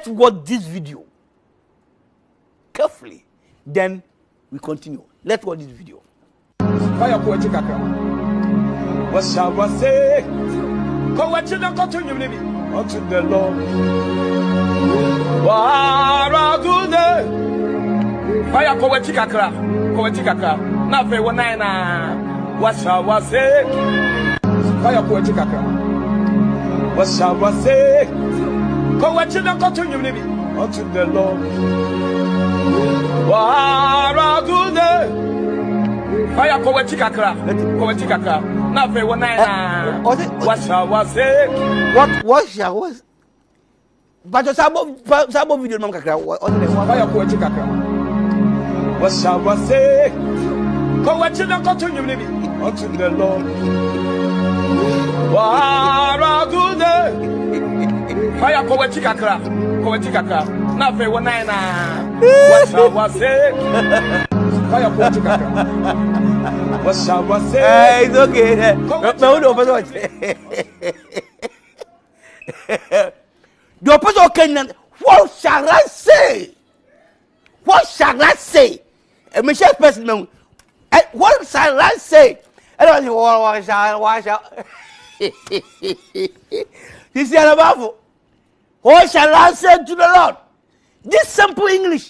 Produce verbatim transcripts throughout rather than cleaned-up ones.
let's watch this video carefully. Then we continue. Let's watch this video. Fire poetic kakra. What shall I say? Come what you don't continue me unto the Lord. Wara good. Fire poetic kakra. Poetic kakra. Na fe wona na. What shall I say? Fire poetic kakra. What shall I say? Come what you don't continue me unto the Lord. Wara good. Fire poetic kakra. Poetic kakra. Na fe wona na. What shall I say? What what shall was? But sabo sabo video mam kakra. Fire poetic kakra. What shall I say? Come what you don't continue me unto the Lord. Wara good. Fire poetic kakra. Poetic kakra. Na fe wona na. What shall I say? Fire poetic kakra. What shall I say? Hey, it's okay. No, no, but what? The opposite can. What shall I say? What shall I say? A Michelle person. What shall I say? I don't know what shall what shall. This is about. What shall I say to the Lord? This simple English.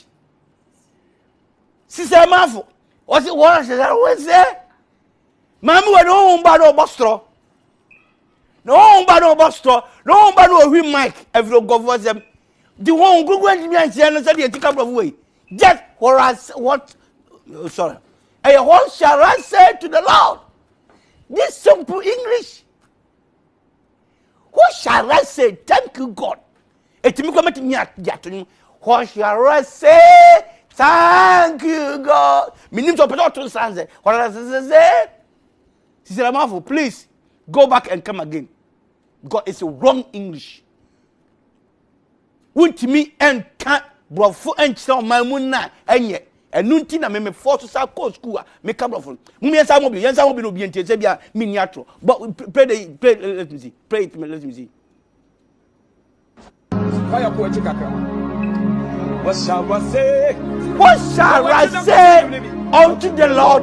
Sister Mafo. What's it? What shall I say? Mamma, we don't buy no bostro. No buy no bostro. No buy no wheel mic. Every go for them. The one go going to me and say, "I said you take up away." Just for us, what? Oh, sorry. Hey, what shall I say to the Lord? This simple English. What shall I say? Thank you, God. It me come to me at what shall I say? Thank you, God. Me need to put out two songs. What I say? Sister Amafo, please go back and come again. Because it's a wrong English. Won't me and can't bro for and tell my moon na and yet. And nunti na me me force to sa course school make up from. Me and some of you, and some of you be ntse miniature. But pray the pray let me see. Pray it let me see. Fire poetic kakra. What shall I say? What shall I say unto the Lord?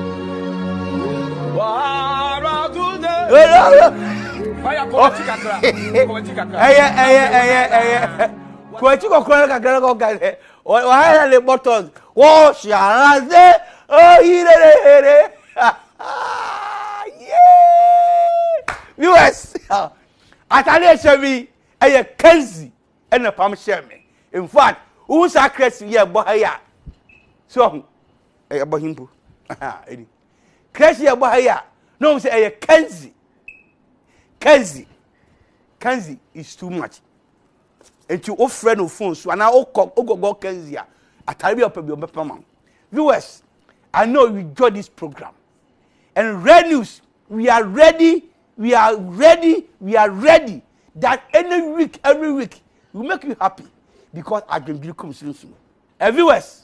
Wara good. Fire poetic kakra. Poetic kakra. Eh eh eh eh eh. Poetic kakra kakra go guys. O ha le buttons. What shall I say? Oh, here yeah. Viewers. Atale Chevy eh Kenzi and a Pam Sherman. In fact, who sacrifice ye bohaya? So eh abohimpo. Aha, edi. Crash ye bohaya. No say eh Kenzi. Kenzi. Kenzi is too much. And you offer no phone so and I go go Kenzi. Atari be be man. Viewers, I know you enjoy this program. And Red News, we are ready, we are ready, we are ready that any week, every week, will make you happy because I can come soon soon. And viewers,